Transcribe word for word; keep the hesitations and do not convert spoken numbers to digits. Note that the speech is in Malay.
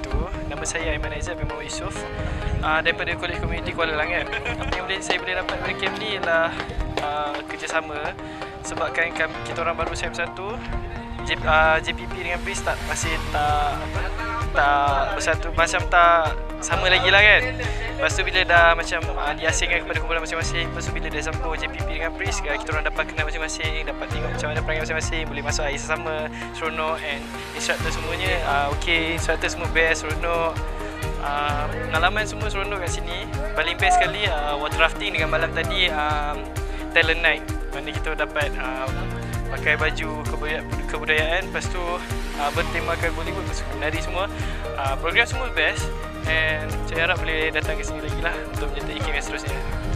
wabarakatuh. Nama saya Aiman Aizat bin Muhammad Yusof uh, daripada Kolej Komuniti Kuala Langat. Apa yang boleh saya boleh dapat dari camp ni ialah uh, kerjasama, sebabkan kami, kita orang baru S E M satu, J, uh, J P P dengan B R I S tak masih tak apa, tak bersatu, macam tak sama lagi lah kan. Lepas tu bila dah macam uh, diasingkan kepada kumpulan masing-masing, lepas tu bila dah sambung J P P dengan B R I S, kita orang dapat kenal masing-masing, dapat tengok macam mana perangai masing-masing, boleh masuk air sesama, seronok, and instructor semuanya uh, ok, instructor semua best, seronok. Uh, pengalaman semua seronok kat sini. Paling best sekali uh, water rafting dengan malam tadi um, talent night, mana kita dapat uh, pakai baju kebudayaan, kebudayaan lepas tu uh, bertemakan Bollywood, menari semua. Uh, program semua best, and saya harap boleh datang ke sini lagi lah untuk menyertai camp yang seterusnya.